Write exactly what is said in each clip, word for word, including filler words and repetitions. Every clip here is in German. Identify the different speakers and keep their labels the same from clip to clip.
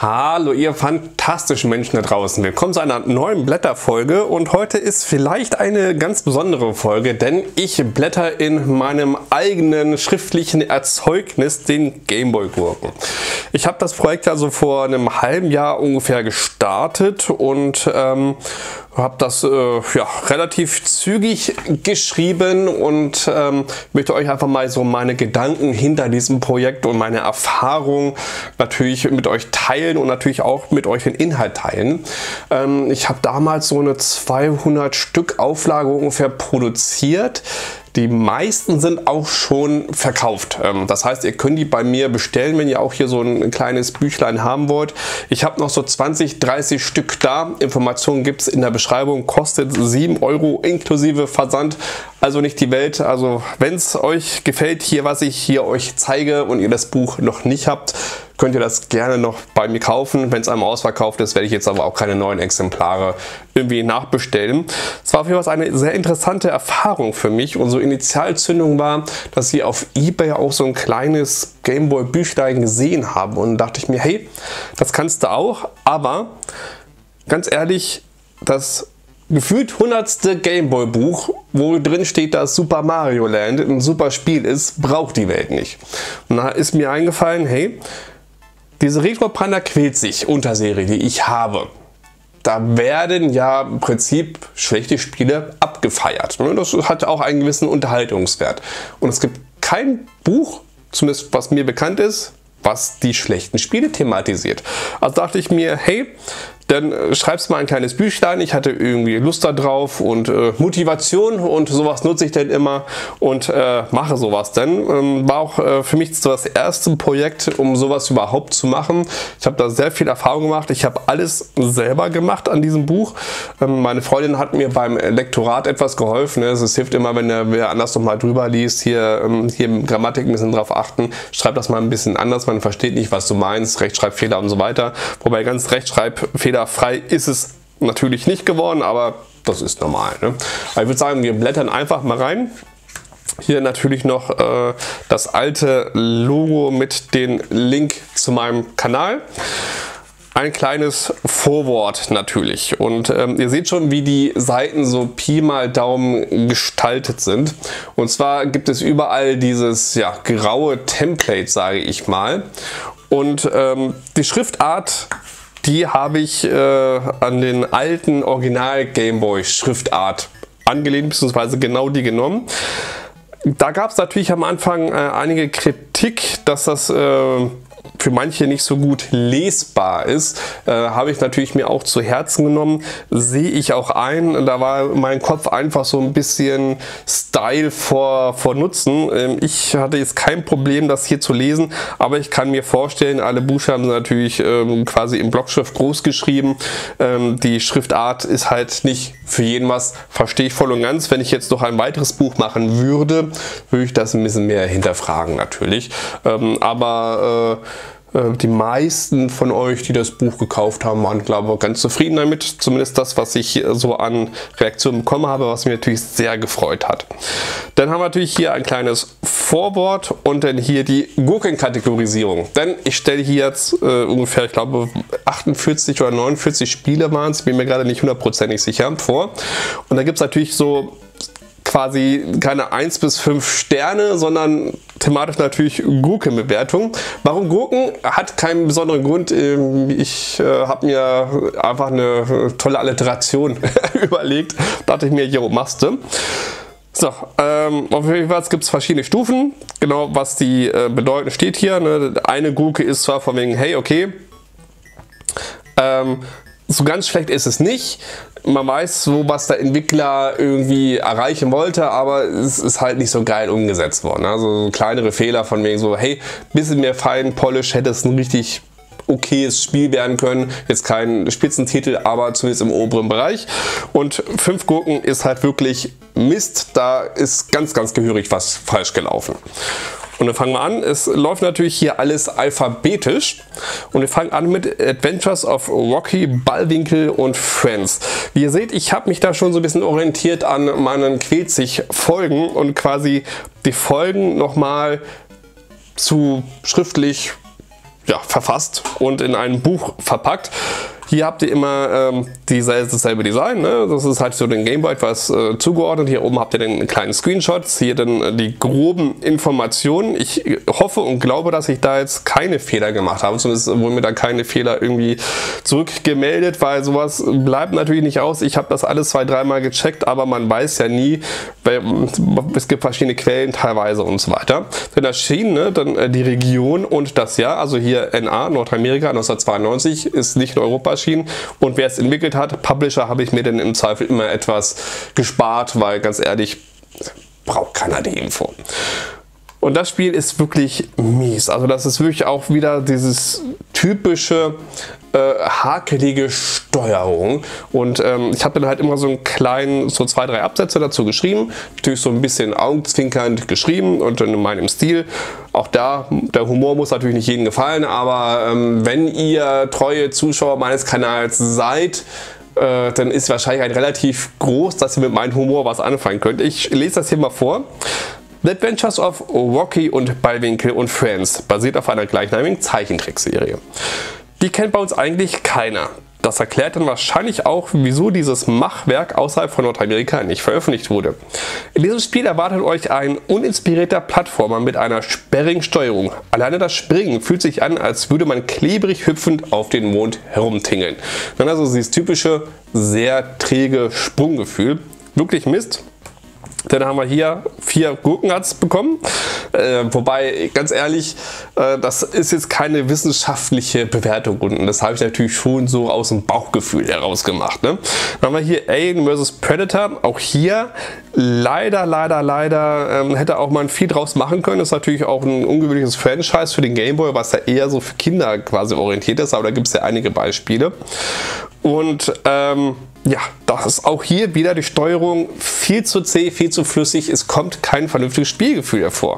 Speaker 1: Hallo ihr fantastischen Menschen da draußen, willkommen zu einer neuen Blätterfolge und heute ist vielleicht eine ganz besondere Folge, denn ich blätter in meinem eigenen schriftlichen Erzeugnis, den Gameboy-Gurken. Ich habe das Projekt also vor einem halben Jahr ungefähr gestartet und ähm, habe das äh, ja, relativ zügig geschrieben und ähm, möchte euch einfach mal so meine Gedanken hinter diesem Projekt und meine Erfahrungen natürlich mit euch teilen und natürlich auch mit euch den Inhalt teilen. Ähm, ich habe damals so eine zweihundert Stück Auflage ungefähr produziert. Die meisten sind auch schon verkauft. Das heißt, ihr könnt die bei mir bestellen, wenn ihr auch hier so ein kleines Büchlein haben wollt. Ich habe noch so zwanzig, dreißig Stück da. Informationen gibt es in der Beschreibung. Kostet sieben Euro inklusive Versand. Also nicht die Welt. Also wenn es euch gefällt, hier was ich hier euch zeige und ihr das Buch noch nicht habt, könnt ihr das gerne noch bei mir kaufen. Wenn es einmal ausverkauft ist, werde ich jetzt aber auch keine neuen Exemplare irgendwie nachbestellen. Es war auf jeden Fall eine sehr interessante Erfahrung für mich. Unsere Initialzündung war, dass sie auf eBay auch so ein kleines Gameboy-Büchlein gesehen haben. Und dachte ich mir, hey, das kannst du auch. Aber ganz ehrlich, das gefühlt hundertste Gameboy-Buch, wo drin steht, dass Super Mario Land ein super Spiel ist, braucht die Welt nicht. Und da ist mir eingefallen, hey, diese Retro Panda quält sich Unterserie, die ich habe. Da werden ja im Prinzip schlechte Spiele abgefeiert. Das hat auch einen gewissen Unterhaltungswert. Und es gibt kein Buch, zumindest was mir bekannt ist, was die schlechten Spiele thematisiert. Also dachte ich mir, hey, dann schreibst mal ein kleines Büchlein. Ich hatte irgendwie Lust da drauf und äh, Motivation und sowas nutze ich dann immer und äh, mache sowas dann. Ähm, war auch äh, für mich so das erste Projekt, um sowas überhaupt zu machen. Ich habe da sehr viel Erfahrung gemacht. Ich habe alles selber gemacht an diesem Buch. Ähm, meine Freundin hat mir beim Lektorat etwas geholfen. Ne? Es hilft immer, wenn der wer anders noch mal drüber liest. Hier, ähm, hier in Grammatik ein bisschen drauf achten. Schreib das mal ein bisschen anders. Man versteht nicht, was du meinst. Rechtschreibfehler und so weiter. Wobei ganz Rechtschreibfehler frei ist es natürlich nicht geworden, aber das ist normal. Ne? Aber ich würde sagen, wir blättern einfach mal rein. Hier natürlich noch äh, das alte Logo mit dem Link zu meinem Kanal. Ein kleines Vorwort natürlich. Und ähm, ihr seht schon, wie die Seiten so Pi mal Daumen gestaltet sind. Und zwar gibt es überall dieses ja, graue Template, sage ich mal. Und ähm, die Schriftart, die habe ich äh, an den alten Original Gameboy Schriftart angelehnt, beziehungsweise genau die genommen. Da gab es natürlich am Anfang äh, einige Kritik, dass das äh, für manche nicht so gut lesbar ist, äh, habe ich natürlich mir auch zu Herzen genommen, sehe ich auch ein. Da war mein Kopf einfach so ein bisschen Style vor, vor Nutzen. Ähm, ich hatte jetzt kein Problem, das hier zu lesen, aber ich kann mir vorstellen, alle Buchstaben sind natürlich ähm, quasi in Blockschrift groß geschrieben. Ähm, die Schriftart ist halt nicht für jeden was, verstehe ich voll und ganz. Wenn ich jetzt noch ein weiteres Buch machen würde, würde ich das ein bisschen mehr hinterfragen natürlich. Ähm, aber äh, die meisten von euch, die das Buch gekauft haben, waren, glaube ich, ganz zufrieden damit. Zumindest das, was ich so an Reaktionen bekommen habe, was mich natürlich sehr gefreut hat. Dann haben wir natürlich hier ein kleines Vorwort und dann hier die Gurkenkategorisierung. Denn ich stelle hier jetzt äh, ungefähr, ich glaube, achtundvierzig oder neunundvierzig Spiele waren es, bin mir gerade nicht hundertprozentig sicher, vor. Und da gibt es natürlich so quasi keine eins bis fünf Sterne, sondern thematisch natürlich Gurkenbewertung. Warum Gurken? Hat keinen besonderen Grund. Ich äh, habe mir einfach eine tolle Alliteration überlegt. Dachte ich mir, jo, machst du. So, ähm, auf jeden Fall gibt es verschiedene Stufen. Genau, was die äh, bedeuten, steht hier. Ne? Eine Gurke ist zwar von wegen, hey, okay, ähm, so ganz schlecht ist es nicht. Man weiß so, was der Entwickler irgendwie erreichen wollte, aber es ist halt nicht so geil umgesetzt worden. Also so kleinere Fehler von wegen so, hey, bisschen mehr Fine Polish hätte es ein richtig okayes Spiel werden können. Jetzt kein Spitzentitel, aber zumindest im oberen Bereich. Und fünf Gurken ist halt wirklich Mist. Da ist ganz, ganz gehörig was falsch gelaufen. Und dann fangen wir an. Es läuft natürlich hier alles alphabetisch. Und wir fangen an mit Adventures of Rocky, Bullwinkle und Friends. Wie ihr seht, ich habe mich da schon so ein bisschen orientiert an meinen Quälzig Folgen und quasi die Folgen nochmal zu schriftlich ja, verfasst und in ein Buch verpackt. Hier habt ihr immer ähm, dieselbe, dasselbe Design, ne? Das ist halt so den Gameboy etwas äh, zugeordnet. Hier oben habt ihr den kleinen Screenshots, hier dann äh, die groben Informationen. Ich hoffe und glaube, dass ich da jetzt keine Fehler gemacht habe. Zumindest wurden mir da keine Fehler irgendwie zurückgemeldet, weil sowas bleibt natürlich nicht aus. Ich habe das alles zwei, dreimal gecheckt, aber man weiß ja nie, weil es gibt verschiedene Quellen teilweise und so weiter. Dann erschienen, ne, dann äh, die Region und das Jahr, also hier N A, Nordamerika, neunzehnhundertzweiundneunzig, ist nicht in Europa erschienen. Und wer es entwickelt hat, Publisher, habe ich mir dann im Zweifel immer etwas gespart, weil ganz ehrlich, braucht keiner die Info. Und das Spiel ist wirklich mies. Also das ist wirklich auch wieder dieses typische äh, hakelige Steuerung. Und ähm, ich habe dann halt immer so einen kleinen, so zwei, drei Absätze dazu geschrieben. Natürlich so ein bisschen augenzwinkernd geschrieben und in meinem Stil. Auch da, der Humor muss natürlich nicht jedem gefallen, aber ähm, wenn ihr treue Zuschauer meines Kanals seid, äh, dann ist wahrscheinlich ein relativ groß, dass ihr mit meinem Humor was anfangen könnt. Ich lese das hier mal vor. The Adventures of Rocky und Bullwinkle und Friends basiert auf einer gleichnamigen Zeichentrickserie. Die kennt bei uns eigentlich keiner. Das erklärt dann wahrscheinlich auch, wieso dieses Machwerk außerhalb von Nordamerika nicht veröffentlicht wurde. In diesem Spiel erwartet euch ein uninspirierter Plattformer mit einer sperrigen Steuerung. Alleine das Springen fühlt sich an, als würde man klebrig hüpfend auf den Mond herumtingeln. Dann also dieses typische, sehr träge Sprunggefühl. Wirklich Mist. Dann haben wir hier vier Gurkenherz bekommen, äh, wobei, ganz ehrlich, äh, das ist jetzt keine wissenschaftliche Bewertung und das habe ich natürlich schon so aus dem Bauchgefühl heraus gemacht. Ne? Dann haben wir hier Alien versus. Predator, auch hier leider, leider, leider ähm, hätte auch man viel draus machen können. Das ist natürlich auch ein ungewöhnliches Franchise für den Gameboy, was ja eher so für Kinder quasi orientiert ist, aber da gibt es ja einige Beispiele. Und ähm, ja, das ist auch hier wieder die Steuerung viel zu zäh, viel zu flüssig. Es kommt kein vernünftiges Spielgefühl hervor.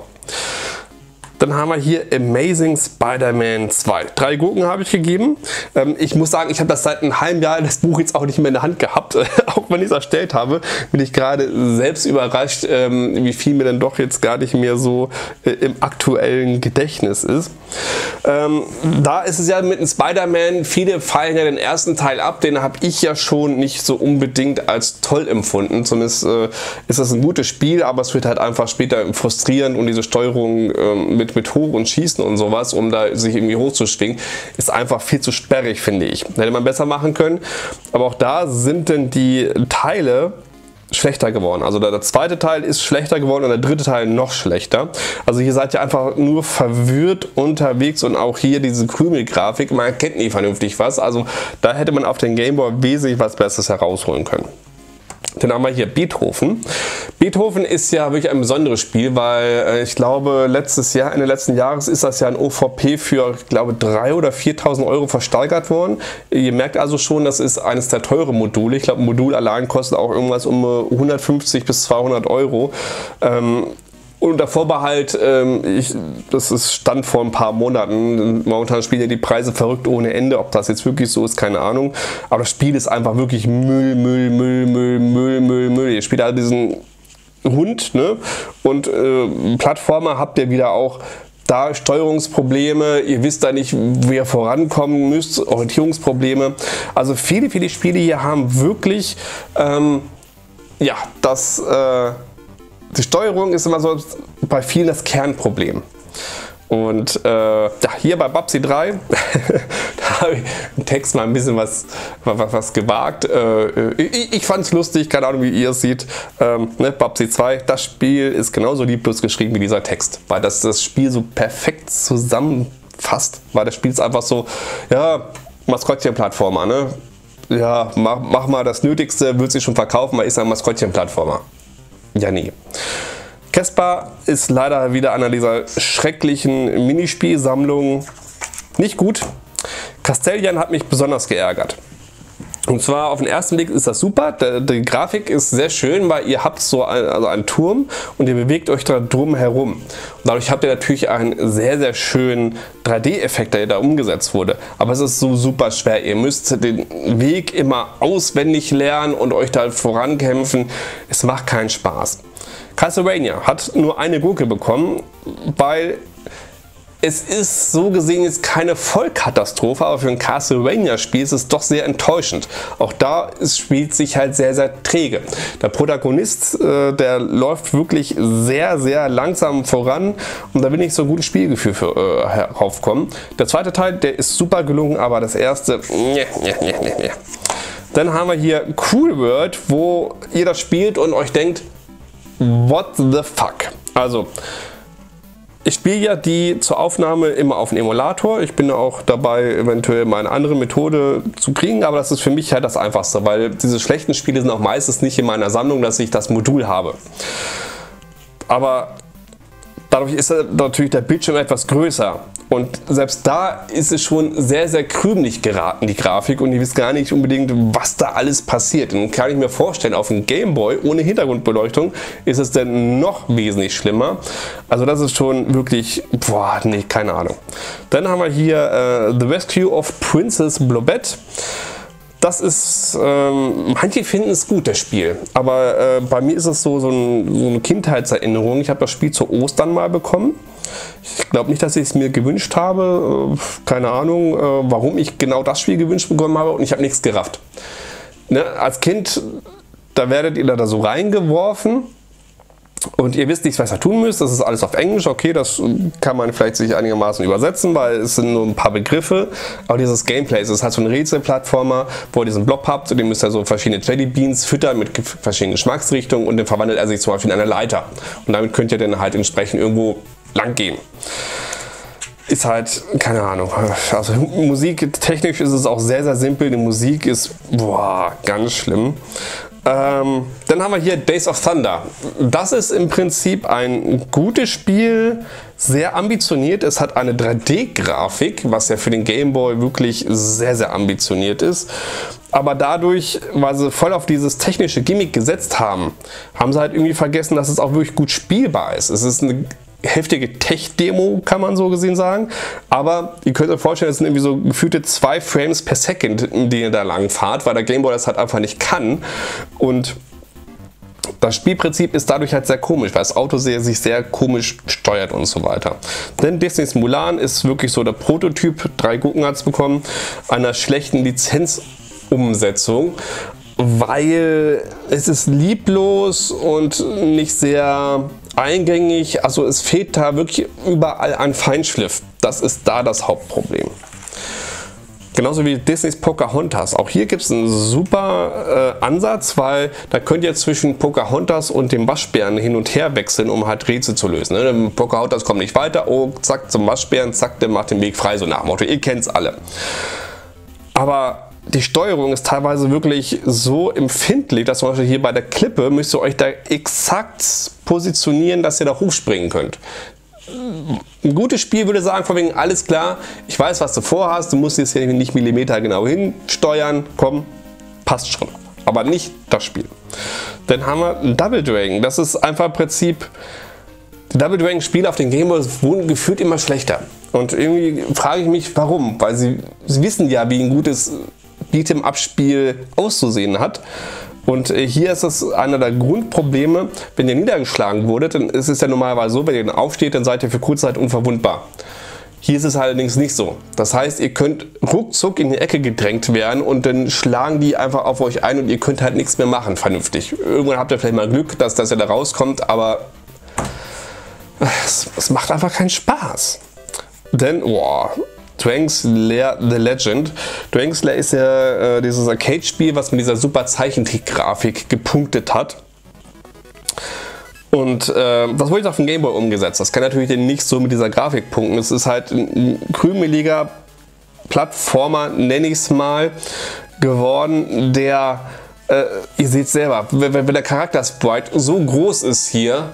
Speaker 1: Dann haben wir hier Amazing Spider-Man zwei. Drei Gurken habe ich gegeben. Ähm, ich muss sagen, ich habe das seit einem halben Jahr das Buch jetzt auch nicht mehr in der Hand gehabt. Auch wenn ich es erstellt habe, bin ich gerade selbst überrascht, ähm, wie viel mir dann doch jetzt gar nicht mehr so äh, im aktuellen Gedächtnis ist. Ähm, da ist es ja mit dem Spider-Man, viele fallen ja den ersten Teil ab, den habe ich ja schon nicht so unbedingt als toll empfunden. Zumindest äh, ist das ein gutes Spiel, aber es wird halt einfach später frustrierend und diese Steuerung ähm, mit, mit Hoch und Schießen und sowas, um da sich irgendwie hochzuschwingen, ist einfach viel zu sperrig, finde ich. Hätte man besser machen können, aber auch da sind denn die Teile schlechter geworden. Also der, der zweite Teil ist schlechter geworden und der dritte Teil noch schlechter. Also hier seid ihr einfach nur verwirrt unterwegs und auch hier diese Krümelgrafik, man erkennt nie vernünftig was. Also da hätte man auf den Gameboy wesentlich was Besseres herausholen können. Dann haben wir hier Beethoven. Beethoven ist ja wirklich ein besonderes Spiel, weil äh, ich glaube, letztes Jahr, Ende letzten Jahres ist das ja ein O V P für, ich glaube, dreitausend oder viertausend Euro versteigert worden. Ihr merkt also schon, das ist eines der teuren Module. Ich glaube, ein Modul allein kostet auch irgendwas um hundertfünfzig bis zweihundert Euro. Ähm, Unter Vorbehalt, ähm, ich, das ist Stand vor ein paar Monaten. Momentan spielen ja die Preise verrückt ohne Ende. Ob das jetzt wirklich so ist, keine Ahnung. Aber das Spiel ist einfach wirklich Müll, Müll, Müll, Müll, Müll, Müll, Müll. Ihr spielt halt diesen Hund, ne? Und äh, Plattformer habt ihr wieder auch da Steuerungsprobleme. Ihr wisst da nicht, wo ihr vorankommen müsst. Orientierungsprobleme. Also viele, viele Spiele hier haben wirklich, ähm, ja, das... Äh, Die Steuerung ist immer so bei vielen das Kernproblem. Und äh, ja, hier bei Babsi drei, da habe ich im Text mal ein bisschen was, was, was gewagt. Äh, ich ich fand es lustig, keine Ahnung, wie ihr es seht. Ähm, ne, Babsi zwei, das Spiel ist genauso lieblos geschrieben wie dieser Text, weil das das Spiel so perfekt zusammenfasst. Weil das Spiel ist einfach so, ja, Maskottchen-Plattformer, ne? Ja, mach, mach mal das Nötigste, wird sich schon verkaufen, weil ist ein Maskottchen-Plattformer. Ja, nee. Caspar ist leider wieder einer dieser schrecklichen Minispielsammlungen. Nicht gut. Castellian hat mich besonders geärgert. Und zwar auf den ersten Blick ist das super. Der, die Grafik ist sehr schön, weil ihr habt so ein, also einen Turm und ihr bewegt euch da drum herum. Und dadurch habt ihr natürlich einen sehr, sehr schönen drei D-Effekt, der da umgesetzt wurde. Aber es ist so super schwer. Ihr müsst den Weg immer auswendig lernen und euch da vorankämpfen. Es macht keinen Spaß. Castlevania hat nur eine Gurke bekommen, weil es ist so gesehen jetzt keine Vollkatastrophe, aber für ein Castlevania-Spiel ist es doch sehr enttäuschend. Auch da es spielt sich halt sehr, sehr träge. Der Protagonist, äh, der läuft wirklich sehr, sehr langsam voran und da will nicht so ein gutes Spielgefühl für, äh, heraufkommen. Der zweite Teil, der ist super gelungen, aber das erste, nee, nee, nee, nee. Dann haben wir hier Cool World, wo ihr das spielt und euch denkt, what the fuck? Also, ich spiele ja die zur Aufnahme immer auf dem Emulator. Ich bin auch dabei, eventuell mal eine andere Methode zu kriegen, aber das ist für mich halt das Einfachste, weil diese schlechten Spiele sind auch meistens nicht in meiner Sammlung, dass ich das Modul habe. Aber dadurch ist natürlich der Bildschirm etwas größer. Und selbst da ist es schon sehr, sehr krümelig geraten, die Grafik, und ihr wisst gar nicht unbedingt, was da alles passiert. Und kann ich mir vorstellen, auf dem Gameboy ohne Hintergrundbeleuchtung ist es dann noch wesentlich schlimmer. Also das ist schon wirklich, boah, nee, keine Ahnung. Dann haben wir hier äh, The Rescue of Princess Blobette. Das ist, ähm, manche finden es gut, das Spiel, aber äh, bei mir ist es so, so, ein, so eine Kindheitserinnerung. Ich habe das Spiel zu Ostern mal bekommen. Ich glaube nicht, dass ich es mir gewünscht habe. Äh, keine Ahnung, äh, warum ich genau das Spiel gewünscht bekommen habe, und ich habe nichts gerafft. Ne? Als Kind, da werdet ihr da so reingeworfen. Und ihr wisst nicht, was ihr tun müsst. Das ist alles auf Englisch. Okay, das kann man vielleicht sich einigermaßen übersetzen, weil es sind nur ein paar Begriffe. Aber dieses Gameplay, es ist halt so ein Rätselplattformer, wo ihr diesen Blob habt. Und den müsst ihr so verschiedene Jellybeans füttern mit verschiedenen Geschmacksrichtungen. Und dann verwandelt er sich zum Beispiel in eine Leiter. Und damit könnt ihr dann halt entsprechend irgendwo lang gehen. Ist halt, keine Ahnung. Also musiktechnisch ist es auch sehr, sehr simpel. Die Musik ist, boah, ganz schlimm. Ähm, dann haben wir hier Days of Thunder. Das ist im Prinzip ein gutes Spiel, sehr ambitioniert. Es hat eine drei D-Grafik, was ja für den Game Boy wirklich sehr, sehr ambitioniert ist. Aber dadurch, weil sie voll auf dieses technische Gimmick gesetzt haben, haben sie halt irgendwie vergessen, dass es auch wirklich gut spielbar ist. Es ist eine heftige Tech-Demo, kann man so gesehen sagen. Aber ihr könnt euch vorstellen, es sind irgendwie so gefühlte zwei Frames per Second, die ihr da lang fahrt, weil der Game Boy das halt einfach nicht kann. Und das Spielprinzip ist dadurch halt sehr komisch, weil das Auto sehr, sich sehr komisch steuert und so weiter. Denn Disney's Mulan ist wirklich so der Prototyp, drei Gurken hat es bekommen, einer schlechten Lizenzumsetzung, weil es ist lieblos und nicht sehr eingängig, also es fehlt da wirklich überall an Feinschliff. Das ist da das Hauptproblem. Genauso wie Disneys Pocahontas. Auch hier gibt es einen super äh, Ansatz, weil da könnt ihr zwischen Pocahontas und dem Waschbären hin und her wechseln, um halt Rätsel zu lösen. Ne? Pocahontas kommt nicht weiter, oh, zack, zum Waschbären, zack, der macht den Weg frei, so nach dem Motto. Ihr kennt es alle. Aber die Steuerung ist teilweise wirklich so empfindlich, dass zum Beispiel hier bei der Klippe müsst ihr euch da exakt positionieren, dass ihr da hochspringen könnt. Ein gutes Spiel würde sagen, von wegen, alles klar, ich weiß, was du vorhast, du musst jetzt hier nicht Millimeter genau hinsteuern, komm, passt schon. Aber nicht das Spiel. Dann haben wir Double Dragon. Das ist einfach im Prinzip, die Double Dragon Spiele auf den Game Boy wurden gefühlt immer schlechter. Und irgendwie frage ich mich, warum? Weil sie, sie wissen ja, wie ein gutes Beat'em-up-Spiel auszusehen hat. Und hier ist es einer der Grundprobleme, wenn ihr niedergeschlagen wurdet, dann ist es ja normalerweise so, wenn ihr dann aufsteht, dann seid ihr für kurze Zeit unverwundbar. Hier ist es allerdings nicht so. Das heißt, ihr könnt ruckzuck in die Ecke gedrängt werden und dann schlagen die einfach auf euch ein und ihr könnt halt nichts mehr machen, vernünftig. Irgendwann habt ihr vielleicht mal Glück, dass, dass ihr da rauskommt, aber es, es macht einfach keinen Spaß. Denn, boah, Dragon's Lair The Legend. Dragon's Lair ist ja äh, dieses Arcade-Spiel, was mit dieser super Zeichentrick-Grafik gepunktet hat. Und äh, das wurde jetzt auf dem Game Boy umgesetzt. Das kann natürlich nicht so mit dieser Grafik punkten. Es ist halt ein krümeliger Plattformer, nenne ich es mal, geworden, der, äh, ihr seht selber, wenn, wenn der Charakter-Sprite so groß ist hier,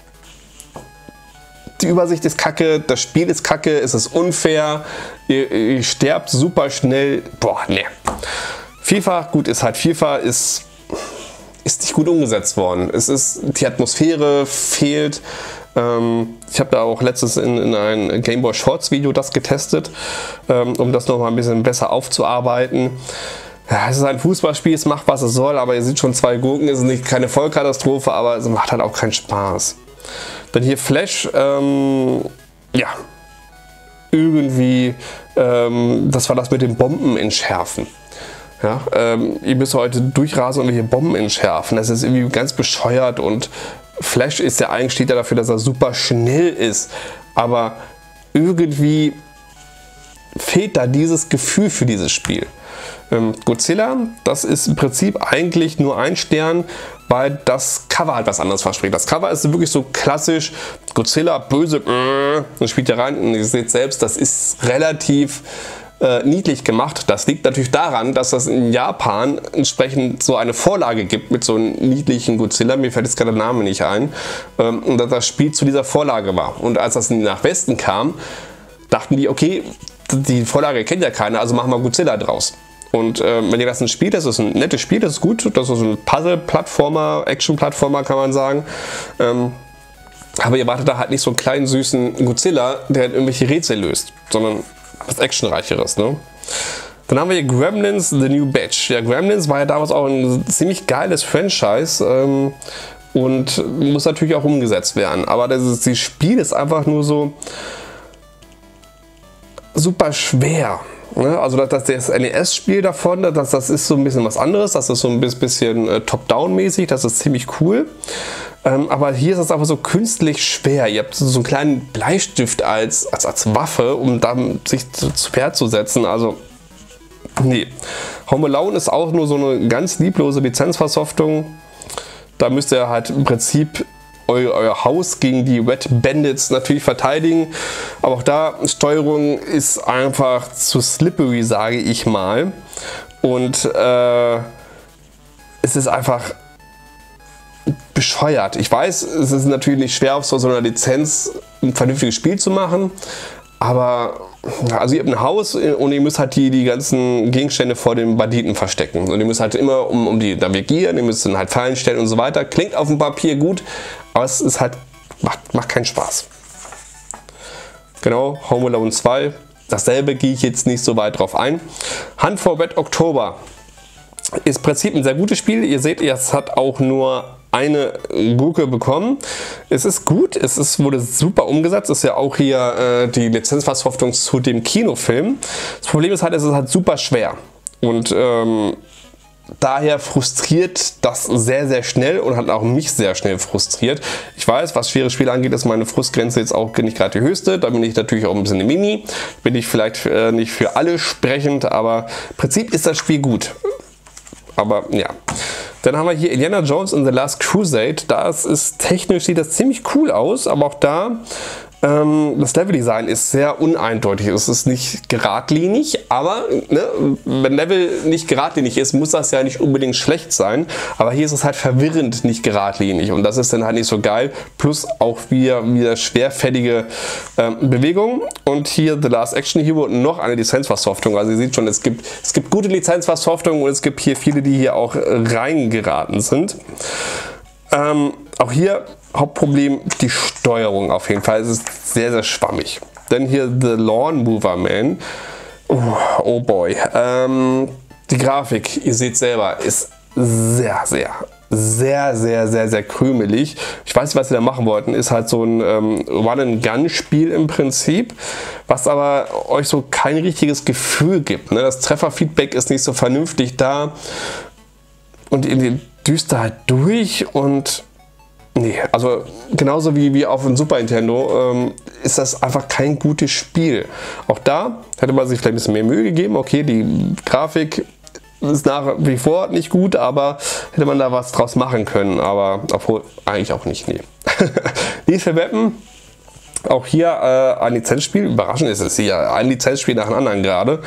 Speaker 1: die Übersicht ist kacke, das Spiel ist kacke, es ist unfair, ihr, ihr sterbt super schnell. Boah, ne. FIFA, gut, ist halt FIFA, ist, ist nicht gut umgesetzt worden. Es ist, die Atmosphäre fehlt. Ähm, ich habe da auch letztens in, in ein Game Boy Shorts Video das getestet, ähm, um das noch mal ein bisschen besser aufzuarbeiten. Ja, es ist ein Fußballspiel, es macht, was es soll, aber ihr seht schon zwei Gurken, es ist nicht keine Vollkatastrophe, aber es macht halt auch keinen Spaß. Dann hier Flash, ähm, ja, irgendwie, ähm, das war das mit den Bomben entschärfen. Ja, ähm, ihr müsst heute durchrasen und welche Bomben entschärfen. Das ist irgendwie ganz bescheuert und Flash ist ja eigentlich, steht ja dafür, dass er super schnell ist. Aber irgendwie fehlt da dieses Gefühl für dieses Spiel. Ähm, Godzilla, das ist im Prinzip eigentlich nur ein Stern, weil das Cover halt was anderes verspricht. Das Cover ist wirklich so klassisch, Godzilla, böse, äh, und spielt ja rein und ihr seht selbst, das ist relativ Äh, niedlich gemacht. Das liegt natürlich daran, dass das in Japan entsprechend so eine Vorlage gibt mit so einem niedlichen Godzilla, mir fällt jetzt gerade der Name nicht ein, ähm, und dass das Spiel zu dieser Vorlage war. Und als das nach Westen kam, dachten die, okay, die Vorlage kennt ja keiner, also machen wir Godzilla draus. Und äh, wenn ihr das ein Spiel, das ist ein nettes Spiel, das ist gut, das ist ein Puzzle-Plattformer, Action-Plattformer kann man sagen, ähm, aber ihr erwartet da halt nicht so einen kleinen süßen Godzilla, der halt irgendwelche Rätsel löst, sondern was Actionreicheres, ne? Dann haben wir hier Gremlins The New Batch. Ja, Gremlins war ja damals auch ein ziemlich geiles Franchise ähm, und muss natürlich auch umgesetzt werden. Aber das, ist, das Spiel ist einfach nur so super schwer. Ne? Also das, das N E S-Spiel davon, das, das ist so ein bisschen was anderes. Das ist so ein bisschen äh, Top-Down-mäßig. Das ist ziemlich cool. Ähm, aber hier ist es aber so künstlich schwer. Ihr habt so einen kleinen Bleistift als, als, als Waffe, um dann sich zu, zu Pferd zu setzen. Also, nee. Home Alone ist auch nur so eine ganz lieblose Lizenzversoftung. Da müsst ihr halt im Prinzip eu, euer Haus gegen die Red Bandits natürlich verteidigen. Aber auch da, Steuerung ist einfach zu slippery, sage ich mal. Und äh, es ist einfach bescheuert. Ich weiß, es ist natürlich nicht schwer, auf so einer Lizenz ein vernünftiges Spiel zu machen, aber also ihr habt ein Haus und ihr müsst halt die, die ganzen Gegenstände vor den Banditen verstecken. Und ihr müsst halt immer um, um die navigieren, ihr müsst dann halt Fallen stellen und so weiter. Klingt auf dem Papier gut, aber es ist halt, macht, macht keinen Spaß. Genau, Home Alone zwei. Dasselbe gehe ich jetzt nicht so weit drauf ein. Hunt for Red October ist im Prinzip ein sehr gutes Spiel. Ihr seht, es hat auch nur eine Gurke bekommen. Es ist gut, es ist, wurde super umgesetzt, ist ja auch hier äh, die Lizenzversoftung zu dem Kinofilm. Das Problem ist halt, es ist halt super schwer und ähm, daher frustriert das sehr, sehr schnell und hat auch mich sehr schnell frustriert. Ich weiß, was schwere Spiele angeht, ist meine Frustgrenze jetzt auch nicht gerade die höchste. Da bin ich natürlich auch ein bisschen eine Mini. Bin ich vielleicht äh, nicht für alle sprechend, aber im Prinzip ist das Spiel gut. Aber ja. Dann haben wir hier Indiana Jones and the Last Crusade. Das ist technisch, sieht das ziemlich cool aus, aber auch da ähm, das Leveldesign ist sehr uneindeutig. Es ist nicht geradlinig, aber ne, wenn Level nicht geradlinig ist, muss das ja nicht unbedingt schlecht sein. Aber hier ist es halt verwirrend nicht geradlinig und das ist dann halt nicht so geil. Plus auch wieder, wieder schwerfällige ähm, Bewegungen. Und hier The Last Action Hero, noch eine Lizenzversoftung. Also ihr seht schon, es gibt, es gibt gute Lizenzversoftungen und es gibt hier viele, die hier auch reingeraten sind. Ähm, auch hier Hauptproblem die Steuerung auf jeden Fall. Es ist sehr, sehr schwammig. Dann hier The Lawn Mover Man. Oh, oh boy. Ähm, die Grafik, ihr seht selber, ist sehr, sehr, sehr, sehr, sehr, sehr krümelig. Ich weiß nicht, was sie da machen wollten. Ist halt so ein ähm, Run-and-Gun-Spiel im Prinzip, was aber euch so kein richtiges Gefühl gibt. Ne? Das Trefferfeedback ist nicht so vernünftig da. Und ihr düst da halt durch und nee, also genauso wie, wie auf dem Super Nintendo ähm, ist das einfach kein gutes Spiel. Auch da hätte man sich vielleicht ein bisschen mehr Mühe gegeben. Okay, die Grafik ist nach wie vor nicht gut, aber hätte man da was draus machen können. Aber obwohl eigentlich auch nicht, nee. Lethal Weapon, auch hier äh, ein Lizenzspiel. Überraschend ist es hier, ein Lizenzspiel nach dem anderen gerade.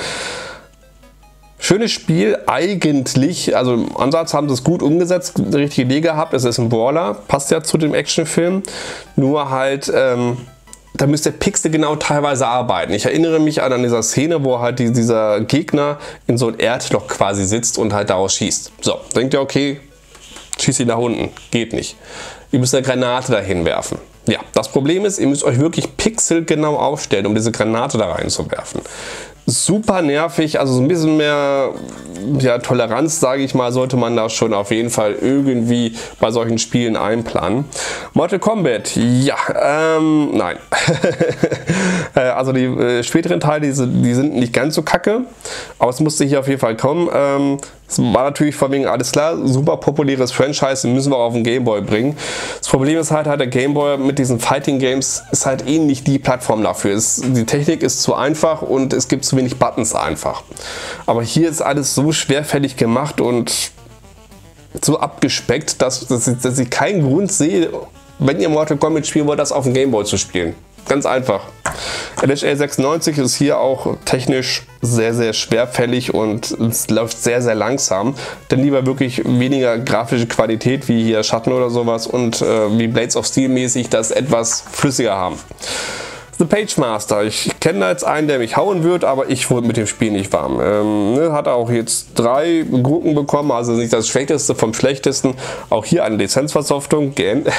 Speaker 1: Schönes Spiel, eigentlich, also im Ansatz haben sie es gut umgesetzt, eine richtige Idee gehabt, es ist ein Brawler, passt ja zu dem Actionfilm, nur halt, ähm, da müsst ihr pixelgenau teilweise arbeiten. Ich erinnere mich an, an dieser Szene, wo halt die, dieser Gegner in so ein Erdloch quasi sitzt und halt daraus schießt. So, denkt ihr, okay, schießt ihn nach unten, geht nicht. Ihr müsst eine Granate dahin werfen. Ja, das Problem ist, ihr müsst euch wirklich pixelgenau aufstellen, um diese Granate da reinzuwerfen. Super nervig, also so ein bisschen mehr ja, Toleranz, sage ich mal, sollte man da schon auf jeden Fall irgendwie bei solchen Spielen einplanen. Mortal Kombat, ja, ähm, nein. Äh, also die äh, späteren Teile, die, die sind nicht ganz so kacke, aber es musste hier auf jeden Fall kommen. Ähm, es war natürlich von wegen, alles klar, super populäres Franchise, müssen wir auch auf den Gameboy bringen. Das Problem ist halt, halt der Gameboy mit diesen Fighting Games ist halt eh nicht die Plattform dafür. Es, die Technik ist zu einfach und es gibt zu wenig Buttons einfach. Aber hier ist alles so schwerfällig gemacht und so abgespeckt, dass, dass, ich, dass ich keinen Grund sehe, wenn ihr Mortal Kombat spielen wollt, das auf dem Gameboy zu spielen. Ganz einfach. L H A sechsundneunzig ist hier auch technisch sehr, sehr schwerfällig und es läuft sehr, sehr langsam. Dann lieber wirklich weniger grafische Qualität wie hier Schatten oder sowas und äh, wie Blades of Steel mäßig das etwas flüssiger haben. The Page Master. Ich kenne da jetzt einen, der mich hauen wird, aber ich wurde mit dem Spiel nicht warm. Ähm, ne, hat auch jetzt drei Gurken bekommen, also nicht das Schlechteste vom Schlechtesten. Auch hier eine Lizenzversoftung.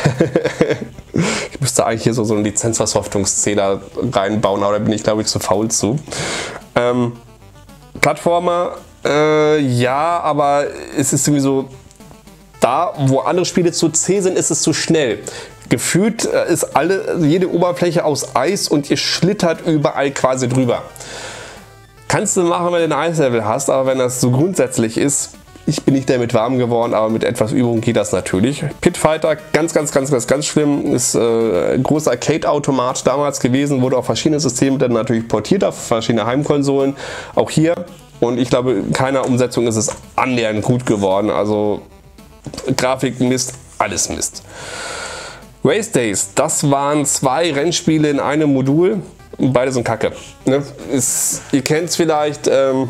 Speaker 1: Ich müsste eigentlich hier so, so einen Lizenzversoftungszähler reinbauen, aber da bin ich, glaube ich, zu faul zu. Ähm, Plattformer, äh, ja, aber es ist irgendwie so, da wo andere Spiele zu zäh sind, ist es zu schnell. Gefühlt ist alle, jede Oberfläche aus Eis und ihr schlittert überall quasi drüber. Kannst du machen, wenn du ein Eislevel hast, aber wenn das so grundsätzlich ist, ich bin nicht damit warm geworden, aber mit etwas Übung geht das natürlich. Pit Fighter, ganz, ganz, ganz, ganz, ganz schlimm, ist äh, ein großer Arcade-Automat damals gewesen, wurde auf verschiedene Systeme dann natürlich portiert, auf verschiedene Heimkonsolen, auch hier. Und ich glaube, in keiner Umsetzung ist es annähernd gut geworden, also Grafik Mist, alles Mist. Race Days, das waren zwei Rennspiele in einem Modul. Beide sind kacke. Ne? Ist, ihr kennt es vielleicht, ähm,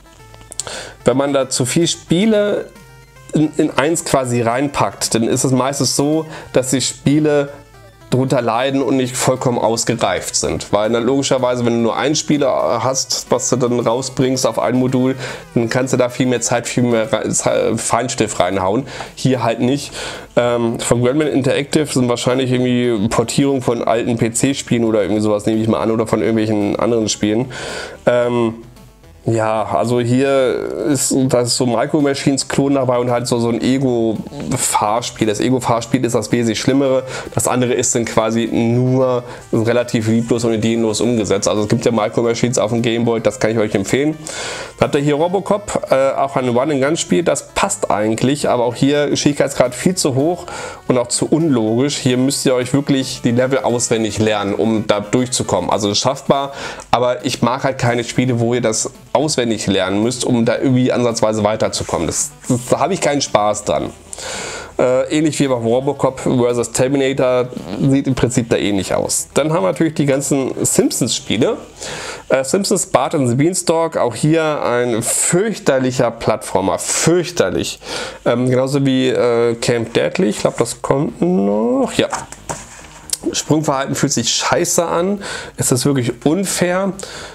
Speaker 1: wenn man da zu viel Spiele in, in eins quasi reinpackt, dann ist es meistens so, dass die Spiele darunter leiden und nicht vollkommen ausgereift sind. Weil dann logischerweise, wenn du nur ein Spiel hast, was du dann rausbringst auf ein Modul, dann kannst du da viel mehr Zeit, viel mehr Feinstift reinhauen. Hier halt nicht. Ähm, von Grandman Interactive sind wahrscheinlich irgendwie Portierungen von alten P C-Spielen oder irgendwie sowas, nehme ich mal an, oder von irgendwelchen anderen Spielen. Ähm, Ja, also hier ist, da ist so Micro Machines Klon dabei und halt so, so ein Ego-Fahrspiel. Das Ego-Fahrspiel ist das wesentlich Schlimmere. Das andere ist dann quasi nur relativ lieblos und ideenlos umgesetzt. Also es gibt ja Micro Machines auf dem Gameboy, das kann ich euch empfehlen. Dann hat er hier Robocop, äh, auch ein Run-and-Gun-Spiel, das passt eigentlich, aber auch hier Schwierigkeitsgrad viel zu hoch und auch zu unlogisch. Hier müsst ihr euch wirklich die Level auswendig lernen, um da durchzukommen. Also schaffbar, aber ich mag halt keine Spiele, wo ihr das auswendig lernen müsst, um da irgendwie ansatzweise weiterzukommen. Das, das, da habe ich keinen Spaß dran. Äh, ähnlich wie bei Robocop versus. Terminator sieht im Prinzip da ähnlich aus. Dann haben wir natürlich die ganzen Simpsons-Spiele. Äh, Simpsons Bart and the Beanstalk, auch hier ein fürchterlicher Plattformer, fürchterlich. Ähm, genauso wie äh, Camp Deadly, ich glaube das kommt noch, ja. Sprungverhalten fühlt sich scheiße an, es ist wirklich unfair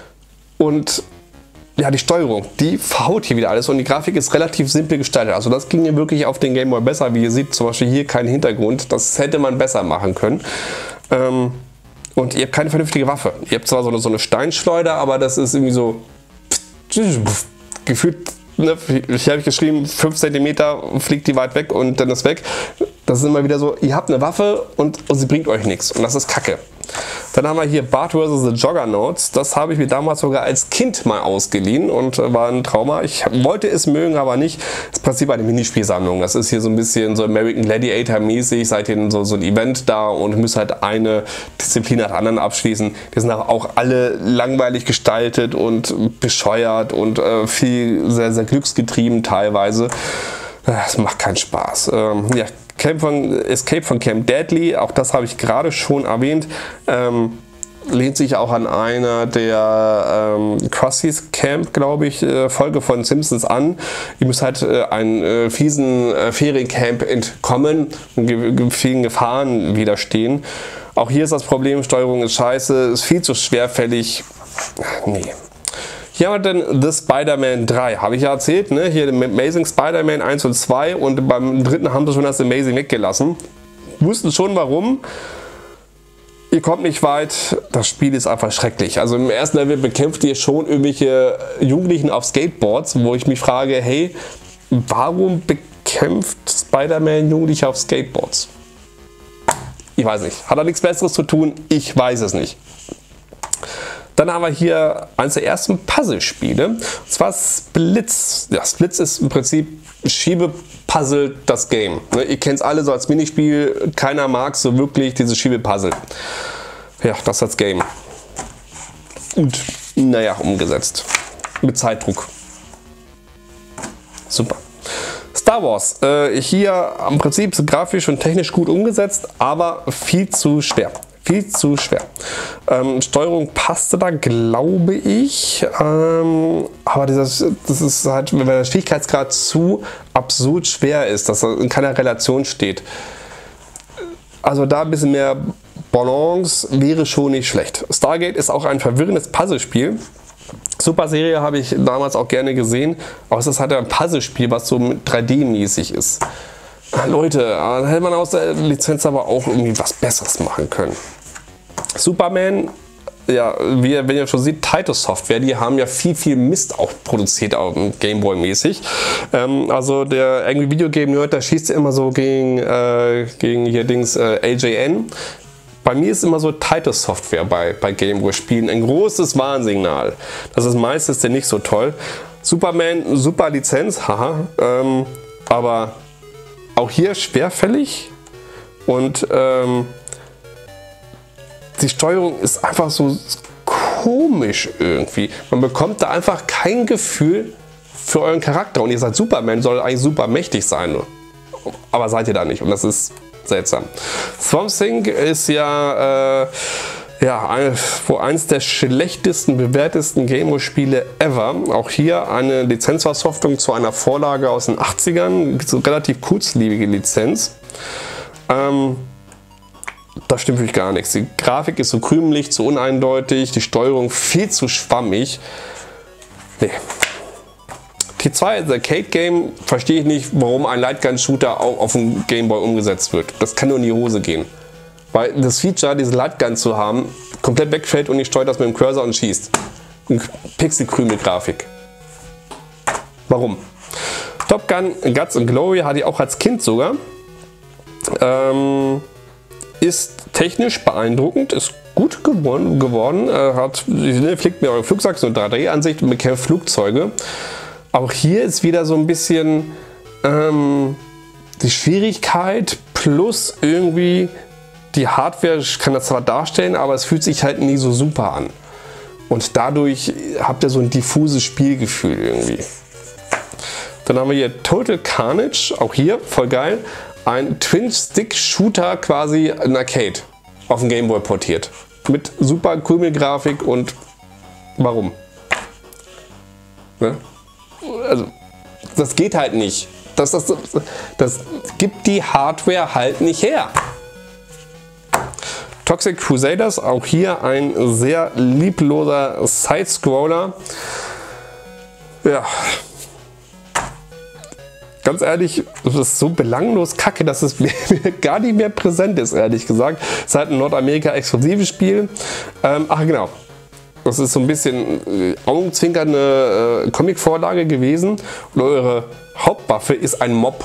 Speaker 1: und ja, die Steuerung, die verhaut hier wieder alles und die Grafik ist relativ simpel gestaltet. Also das ging hier wirklich auf den Gameboy besser, wie ihr seht, zum Beispiel hier kein Hintergrund, das hätte man besser machen können. Ähm, und ihr habt keine vernünftige Waffe. Ihr habt zwar so eine, so eine Steinschleuder, aber das ist irgendwie so gefühlt, ne, ich habe geschrieben, fünf Zentimeter fliegt die weit weg und dann ist weg. Das ist immer wieder so, ihr habt eine Waffe und, und sie bringt euch nichts und das ist Kacke. Dann haben wir hier Bart versus. The Juggernauts. Das habe ich mir damals sogar als Kind mal ausgeliehen und war ein Trauma. Ich wollte es mögen, aber nicht. Das Prinzip eine Minispielsammlung. Das ist hier so ein bisschen so American Gladiator mäßig. Seid ihr so, so ein Event da und müsst halt eine Disziplin nach der anderen abschließen. Die sind auch alle langweilig gestaltet und bescheuert und äh, viel sehr, sehr glücksgetrieben teilweise. Das macht keinen Spaß. Ähm, ja. Camp von, Escape von Camp Deadly, auch das habe ich gerade schon erwähnt, ähm, lehnt sich auch an einer der ähm, Krusty's Camp, glaube ich, äh, Folge von Simpsons an. Ihr müsst halt äh, einen äh, fiesen äh, Feriencamp entkommen und ge vielen Gefahren widerstehen. Auch hier ist das Problem, Steuerung ist scheiße, ist viel zu schwerfällig. Nee. Hier haben wir dann The Spider-Man drei, habe ich ja erzählt, ne? Hier Amazing Spider-Man eins und zwei und beim dritten haben sie schon das Amazing weggelassen. Wussten schon warum. Ihr kommt nicht weit, das Spiel ist einfach schrecklich. Also im ersten Level bekämpft ihr schon irgendwelche Jugendlichen auf Skateboards, wo ich mich frage, hey, warum bekämpft Spider-Man Jugendliche auf Skateboards? Ich weiß nicht. Hat er nichts Besseres zu tun? Ich weiß es nicht. Dann haben wir hier eines der ersten Puzzlespiele, und zwar Splitz. Ja, Splitz ist im Prinzip Schiebepuzzle das Game. Ihr kennt es alle so als Minispiel, keiner mag so wirklich dieses Schiebepuzzle. Ja, das ist das Game. Und naja, umgesetzt. Mit Zeitdruck. Super. Star Wars. Äh, hier im Prinzip grafisch und technisch gut umgesetzt, aber viel zu schwer. Viel zu schwer. Ähm, Steuerung passte da, glaube ich. Ähm, aber dieses, das ist halt, wenn der Schwierigkeitsgrad zu absurd schwer ist, dass er in keiner Relation steht. Also da ein bisschen mehr Balance wäre schon nicht schlecht. Stargate ist auch ein verwirrendes Puzzlespiel. Super Serie habe ich damals auch gerne gesehen, aber es ist halt ein Puzzlespiel, was so drei D-mäßig ist. Leute, da hätte man aus der Lizenz aber auch irgendwie was Besseres machen können. Superman, ja, wie ihr, wenn ihr schon seht, Titus Software, die haben ja viel, viel Mist auch produziert, auch Gameboy mäßig. Ähm, also der irgendwie Videogame-Nerd, der schießt immer so gegen, äh, gegen hier Dings äh, L J N. Bei mir ist immer so Titus Software bei, bei Gameboy-Spielen ein großes Warnsignal. Das ist meistens denn nicht so toll. Superman, super Lizenz, haha, ähm, aber auch hier schwerfällig und ähm, die Steuerung ist einfach so komisch irgendwie. Man bekommt da einfach kein Gefühl für euren Charakter und ihr seid Superman, soll eigentlich super mächtig sein, aber seid ihr da nicht und das ist seltsam. Swamp Thing ist ja, äh, ja ein, wo eins der schlechtesten, bewertesten Gameboy-Spiele ever. Auch hier eine Lizenzversoftung zu einer Vorlage aus den achtzigern, so relativ kurzlebige Lizenz. Ähm, da stimmt wirklich gar nichts. Die Grafik ist so krümelig, zu uneindeutig, die Steuerung viel zu schwammig. Nee. T zwei, das Arcade-Game, verstehe ich nicht, warum ein Lightgun-Shooter auch auf dem Gameboy umgesetzt wird. Das kann nur in die Hose gehen. Weil das Feature, diese Lightgun zu haben, komplett wegfällt und ich steuere das mit dem Cursor und schießt. Pixel-Krümel-Grafik. Warum? Top Gun, Guts and Glory hatte ich auch als Kind sogar. Ähm, ist technisch beeindruckend, ist gut geworden, geworden. Äh, hat, fliegt mir eure Flugzeug, so eine drei D-Ansicht und bekämpft Flugzeuge. Auch hier ist wieder so ein bisschen ähm, die Schwierigkeit plus irgendwie die Hardware kann das zwar darstellen, aber es fühlt sich halt nie so super an. Und dadurch habt ihr so ein diffuses Spielgefühl irgendwie. Dann haben wir hier Total Carnage, auch hier voll geil. Ein Twin-Stick-Shooter quasi in Arcade auf den Gameboy portiert. Mit super Krümelgrafik und warum? Ne? Also, das geht halt nicht. Das, das, das, das gibt die Hardware halt nicht her. Toxic Crusaders, auch hier ein sehr liebloser Side-Scroller. Ja. Ganz ehrlich, das ist so belanglos kacke, dass es mir gar nicht mehr präsent ist, ehrlich gesagt. Es ist halt ein Nordamerika-exklusives Spiel. Ähm, ach genau. Das ist so ein bisschen äh, augenzwinkernde äh, Comic-Vorlage gewesen. Und eure Hauptwaffe ist ein Mob.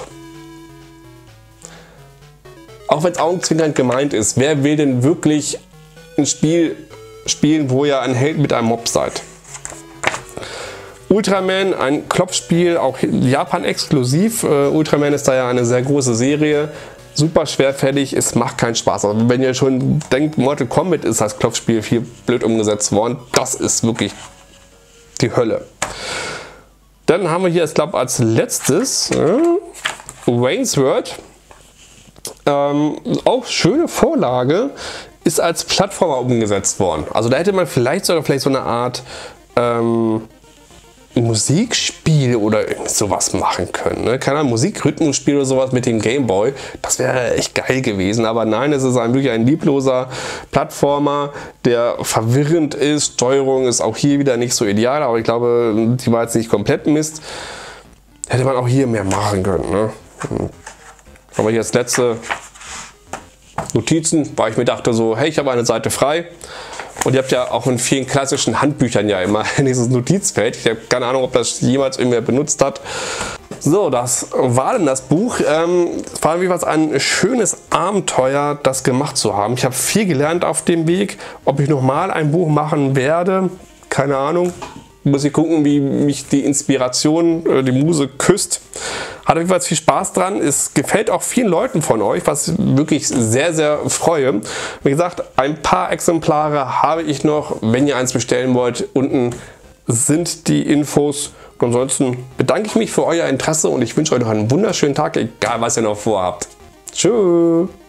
Speaker 1: Auch wenn es augenzwinkernd gemeint ist, wer will denn wirklich ein Spiel spielen, wo ihr ein Held mit einem Mob seid? Ultraman, ein Klopfspiel, auch Japan exklusiv. Uh, Ultraman ist da ja eine sehr große Serie. Super schwerfällig, es macht keinen Spaß. Also wenn ihr schon denkt, Mortal Kombat ist als Klopfspiel viel blöd umgesetzt worden, das ist wirklich die Hölle. Dann haben wir hier, ich glaube, als letztes äh, Wayne's World. Ähm, auch schöne Vorlage, ist als Plattformer umgesetzt worden. Also da hätte man vielleicht sogar vielleicht so eine Art ähm, Musikspiel oder irgend sowas machen können. Ne? Keine Ahnung, Musikrhythmusspiel oder sowas mit dem Gameboy. Das wäre echt geil gewesen. Aber nein, es ist ein, wirklich ein liebloser Plattformer, der verwirrend ist. Steuerung ist auch hier wieder nicht so ideal, aber ich glaube, die war jetzt nicht komplett Mist. Hätte man auch hier mehr machen können. Ne? Aber hier das letzte Notizen, weil ich mir dachte so, hey, ich habe eine Seite frei. Und ihr habt ja auch in vielen klassischen Handbüchern ja immer dieses Notizfeld. Ich habe keine Ahnung, ob das jemals irgendwer benutzt hat. So, das war denn das Buch. Ähm, es war jedenfalls ein schönes Abenteuer, das gemacht zu haben. Ich habe viel gelernt auf dem Weg. Ob ich nochmal ein Buch machen werde, keine Ahnung. Muss ich gucken, wie mich die Inspiration, äh, die Muse küsst. Hat jedenfalls viel Spaß dran. Es gefällt auch vielen Leuten von euch, was ich wirklich sehr, sehr freue. Wie gesagt, ein paar Exemplare habe ich noch. Wenn ihr eins bestellen wollt, unten sind die Infos. Und ansonsten bedanke ich mich für euer Interesse und ich wünsche euch noch einen wunderschönen Tag, egal was ihr noch vorhabt. Tschüss.